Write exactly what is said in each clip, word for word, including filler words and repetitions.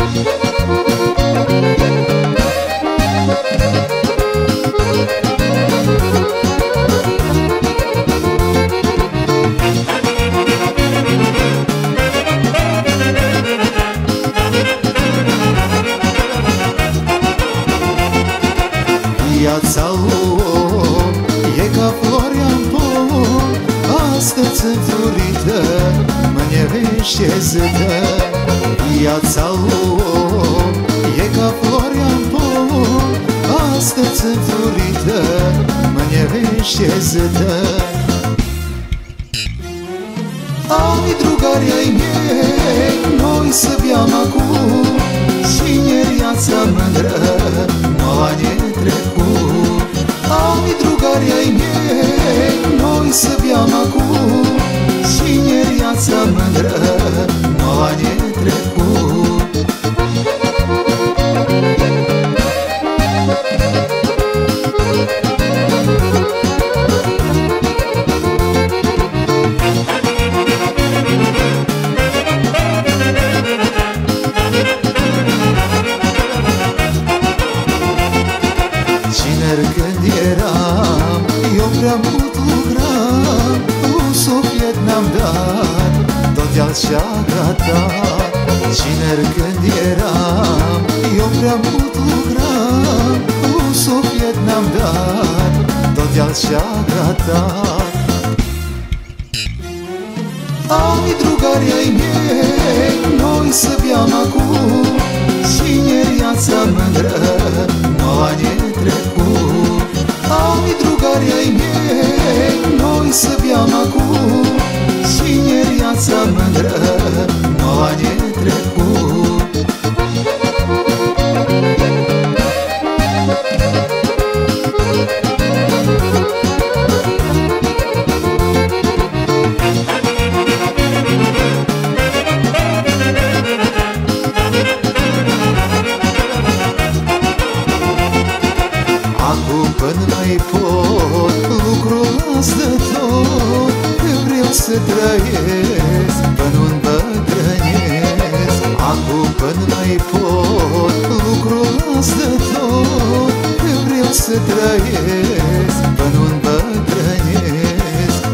Viața om e ca floarea în pom, astăzi înflorită, mâine veștezătă. Viața om e ca floarea în pom, astăzi înflorită, mâine veștezătă. Ai drugari ai mei, noi să beam acum cineriața mândră, anii trecut. Ai drugari ai mei, noi să beam acum cineriața mândră, anii trecut. Când eram, eu prea mult lucram, un suflet n-am dat, tot el și-a gratat. Cineri când eram, eu prea mult lucram, un suflet n-am dat, tot el și-a gratat. Ai drugari ai mei, noi să beam acum cineriața mândră, anii trecut. Ai drugari ai mei, noi să beam acum cineriața mândră, anii trecut. Acum până mai pot, lucrul ăsta tot, eu vreau să trăiesc până îmbătrânesc. Acum până mai pot, lucrul ăsta tot, eu vreau să trăiesc până îmbătrânesc.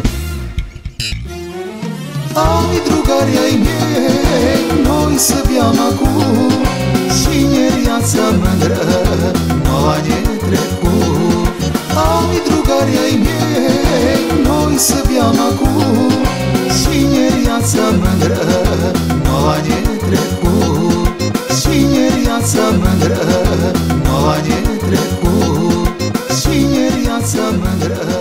Ai drugari ai mei, noi să beam acum cineriața mândră, anii trecut. Ai drugari ai mei, noi să beam acum cineriața mândră, anii trecut. Cineriața mândră, anii trecut. Cineriața mândră.